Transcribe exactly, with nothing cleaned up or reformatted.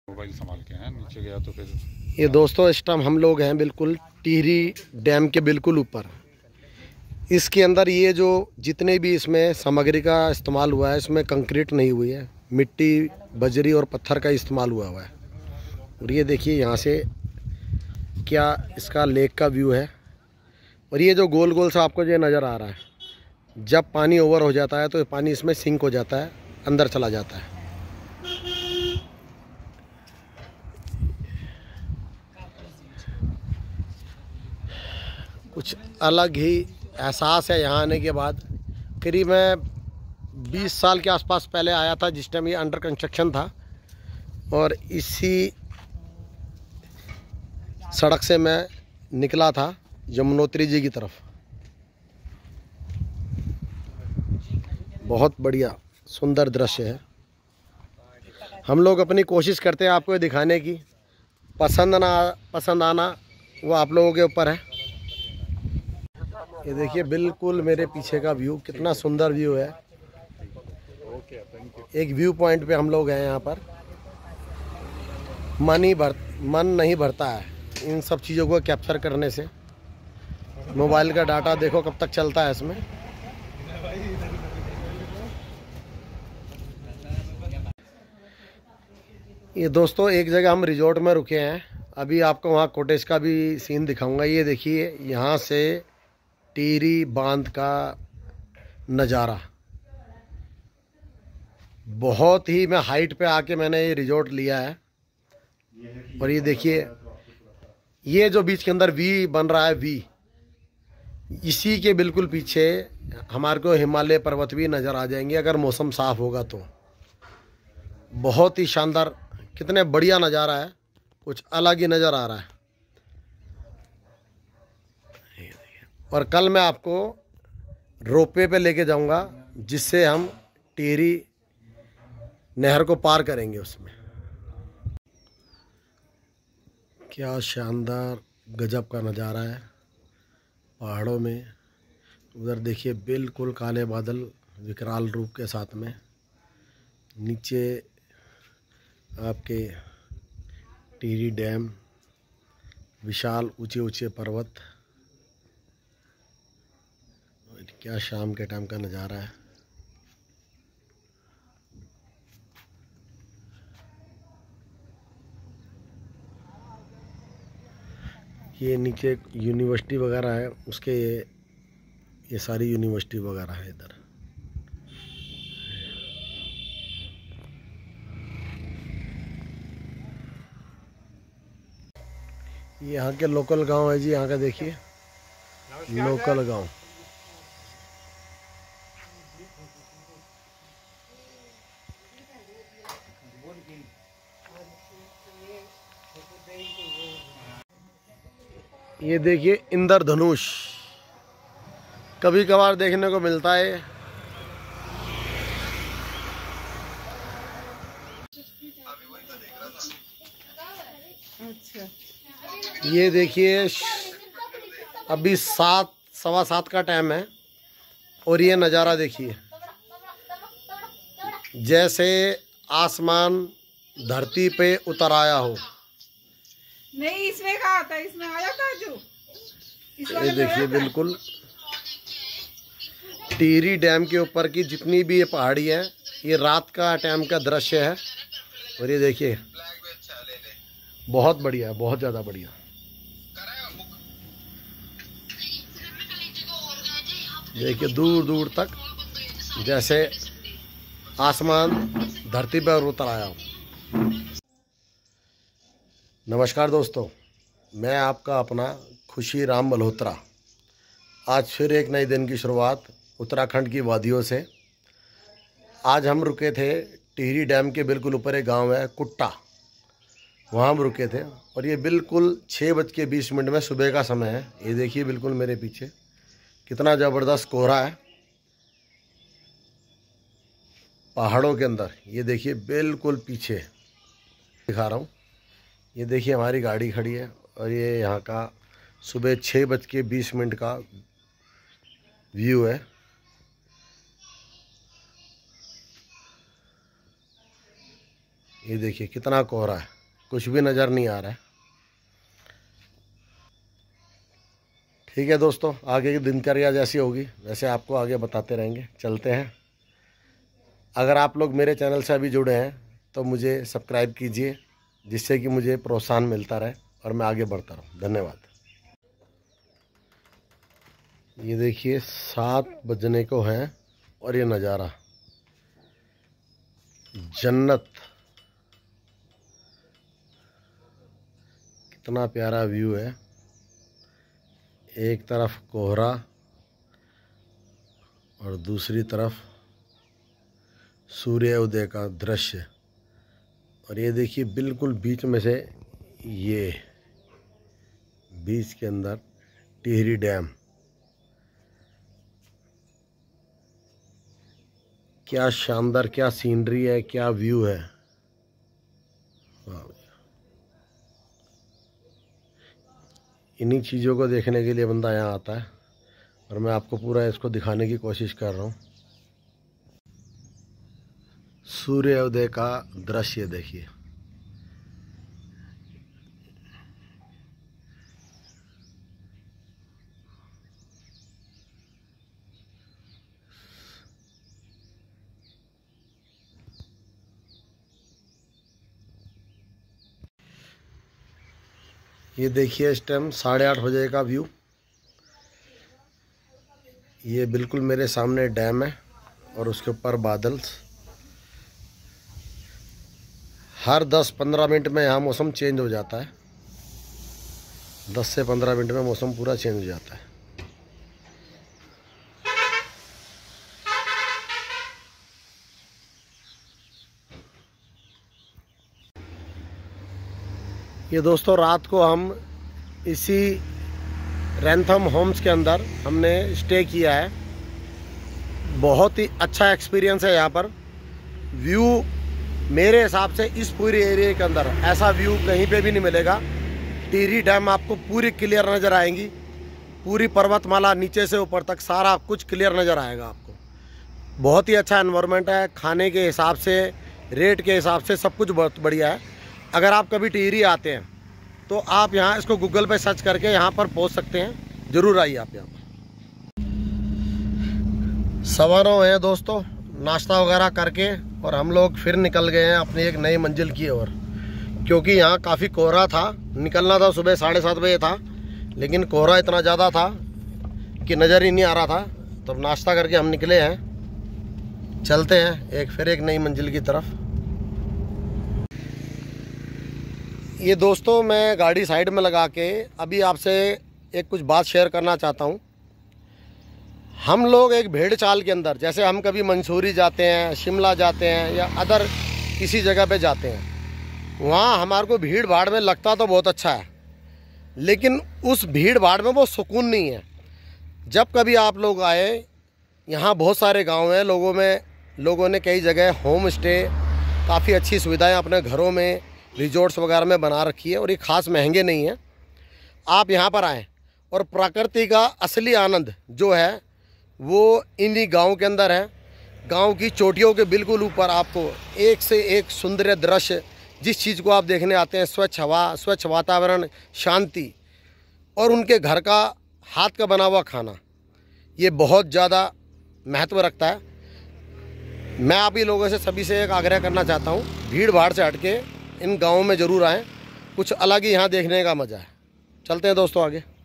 Mobile संभाल के हैं, नीचे गया तो फिर ये दोस्तों इस टाइम हम लोग हैं बिल्कुल टिहरी डैम के बिल्कुल ऊपर। इसके अंदर ये जो जितने भी इसमें सामग्री का इस्तेमाल हुआ है, इसमें कंक्रीट नहीं हुई है, मिट्टी बजरी और पत्थर का इस्तेमाल हुआ हुआ है। और ये देखिए यहाँ से क्या इसका लेक का व्यू है। और ये जो गोल गोल सा आपको जो नज़र आ रहा है, जब पानी ओवर हो जाता है तो पानी इसमें सिंक हो जाता है, अंदर चला जाता है। कुछ अलग ही एहसास है यहाँ आने के बाद। करीब मैं बीस साल के आसपास पहले आया था, जिस टाइम ये अंडर कंस्ट्रक्शन था, और इसी सड़क से मैं निकला था यमुनोत्री जी की तरफ। बहुत बढ़िया सुंदर दृश्य है। हम लोग अपनी कोशिश करते हैं आपको दिखाने की, पसंद ना पसंद आना वो आप लोगों के ऊपर है। ये देखिए बिल्कुल मेरे पीछे का व्यू, कितना सुंदर व्यू है। एक व्यू पॉइंट पे हम लोग हैं। यहाँ पर मन ही भर मन नहीं भरता है इन सब चीज़ों को कैप्चर करने से। मोबाइल का डाटा देखो कब तक चलता है इसमें। ये दोस्तों एक जगह हम रिजॉर्ट में रुके हैं, अभी आपको वहाँ कॉटेज का भी सीन दिखाऊंगा। ये देखिए यहाँ से टिहरी बांध का नज़ारा, बहुत ही मैं हाइट पे आके मैंने ये रिजॉर्ट लिया है। और ये देखिए ये जो बीच के अंदर वी बन रहा है, वी, इसी के बिल्कुल पीछे हमारे को हिमालय पर्वत भी नज़र आ जाएंगे अगर मौसम साफ़ होगा तो। बहुत ही शानदार, कितने बढ़िया नज़ारा है, कुछ अलग ही नज़र आ रहा है। और कल मैं आपको रोपवे पे लेके जाऊंगा, जिससे हम टिहरी नहर को पार करेंगे। उसमें क्या शानदार गजब का नज़ारा है पहाड़ों में। उधर देखिए बिल्कुल काले बादल विकराल रूप के साथ में, नीचे आपके टिहरी डैम, विशाल ऊंचे ऊंचे पर्वत। क्या शाम के टाइम का नज़ारा है। ये नीचे यूनिवर्सिटी वगैरह है, उसके ये ये सारी यूनिवर्सिटी वगैरह है इधर। ये यहाँ के लोकल गांव है जी, यहाँ का देखिए लोकल गांव। ये देखिए इंद्रधनुष, कभी कभार देखने को मिलता है। अच्छा, ये देखिए अभी सात सवा सात का टाइम है और ये नज़ारा देखिए, जैसे आसमान धरती पे उतर आया हो। नहीं, इसमें कहा था, इसमें आया था जो ये देखिए बिल्कुल टिहरी डैम के ऊपर की जितनी भी ये पहाड़ी है, ये रात का टाइम का दृश्य है। और ये देखिए बहुत बढ़िया, बहुत ज़्यादा बढ़िया। देखिए दूर दूर तक जैसे आसमान धरती पर उतर आया हो। नमस्कार दोस्तों, मैं आपका अपना खुशी राम मल्होत्रा। आज फिर एक नए दिन की शुरुआत उत्तराखंड की वादियों से। आज हम रुके थे टिहरी डैम के बिल्कुल ऊपर, एक गांव है कुट्टा, वहाँ हम रुके थे। और ये बिल्कुल छः बज के बीस मिनट में सुबह का समय है। ये देखिए बिल्कुल मेरे पीछे कितना ज़बरदस्त कोहरा है पहाड़ों के अंदर। ये देखिए बिल्कुल पीछे दिखा रहा हूँ, ये देखिए हमारी गाड़ी खड़ी है। और ये यहाँ का सुबह छः बज के बीस मिनट का व्यू है। ये देखिए कितना कोहरा है। कुछ भी नज़र नहीं आ रहा है। ठीक है दोस्तों, आगे की दिनचर्या जैसी होगी वैसे आपको आगे बताते रहेंगे। चलते हैं। अगर आप लोग मेरे चैनल से अभी जुड़े हैं तो मुझे सब्सक्राइब कीजिए, जिससे कि मुझे प्रोत्साहन मिलता रहे और मैं आगे बढ़ता रहूं। धन्यवाद। ये देखिए सात बजने को हैं और ये नज़ारा जन्नत, कितना प्यारा व्यू है। एक तरफ कोहरा और दूसरी तरफ सूर्य उदय का दृश्य, और ये देखिए बिल्कुल बीच में से, ये बीच के अंदर टिहरी डैम। क्या शानदार, क्या सीनरी है, क्या व्यू है। वाह, इन्हीं चीज़ों को देखने के लिए बंदा यहाँ आता है और मैं आपको पूरा इसको दिखाने की कोशिश कर रहा हूँ। सूर्योदय का दृश्य देखिए। ये देखिए इस टाइम साढ़े आठ बजे का व्यू। ये बिल्कुल मेरे सामने डैम है और उसके ऊपर बादल। हर दस पंद्रह मिनट में यहाँ मौसम चेंज हो जाता है। दस से पंद्रह मिनट में मौसम पूरा चेंज हो जाता है। ये दोस्तों रात को हम इसी रैंथम होम्स के अंदर हमने स्टे किया है। बहुत ही अच्छा एक्सपीरियंस है यहाँ पर। व्यू मेरे हिसाब से इस पूरे एरिया के अंदर ऐसा व्यू कहीं पे भी नहीं मिलेगा। टिहरी डैम आपको पूरी क्लियर नज़र आएंगी। पूरी पर्वतमाला नीचे से ऊपर तक सारा कुछ क्लियर नज़र आएगा आपको। बहुत ही अच्छा एनवायरनमेंट है। खाने के हिसाब से, रेट के हिसाब से सब कुछ बहुत बढ़िया है। अगर आप कभी टिहरी आते हैं तो आप यहाँ इसको गूगल पे सर्च करके यहाँ पर पहुँच सकते हैं। ज़रूर आइए आप यहाँ पर। सवा नौ है दोस्तों, नाश्ता वगैरह करके और हम लोग फिर निकल गए हैं अपनी एक नई मंजिल की ओर, क्योंकि यहाँ काफ़ी कोहरा था। निकलना था सुबह साढ़े सात बजे था, लेकिन कोहरा इतना ज़्यादा था कि नज़र ही नहीं आ रहा था। तो अब नाश्ता करके हम निकले हैं। चलते हैं एक फिर एक नई मंजिल की तरफ। ये दोस्तों मैं गाड़ी साइड में लगा के अभी आपसे एक कुछ बात शेयर करना चाहता हूँ। हम लोग एक भेड़ चाल के अंदर, जैसे हम कभी मंसूरी जाते हैं, शिमला जाते हैं या अदर किसी जगह पे जाते हैं, वहाँ हमारे को भीड़ भाड़ में लगता तो बहुत अच्छा है, लेकिन उस भीड़ भाड़ में वो सुकून नहीं है। जब कभी आप लोग आए, यहाँ बहुत सारे गांव हैं, लोगों में लोगों ने कई जगह होम स्टे, काफ़ी अच्छी सुविधाएं अपने घरों में, रिजॉर्ट्स वगैरह में बना रखी है और ये ख़ास महंगे नहीं हैं। आप यहाँ पर आएँ और प्रकृति का असली आनंद जो है वो इन्हीं गांव के अंदर है। गांव की चोटियों के बिल्कुल ऊपर आपको एक से एक सुंदर दृश्य, जिस चीज़ को आप देखने आते हैं, स्वच्छ हवा, स्वच्छ वातावरण, शांति और उनके घर का हाथ का बना हुआ खाना, ये बहुत ज़्यादा महत्व रखता है। मैं आप ही लोगों से सभी से एक आग्रह करना चाहता हूँ, भीड़ भाड़ से हट के इन गाँवों में ज़रूर आएँ। कुछ अलग ही यहाँ देखने का मज़ा है। चलते हैं दोस्तों आगे।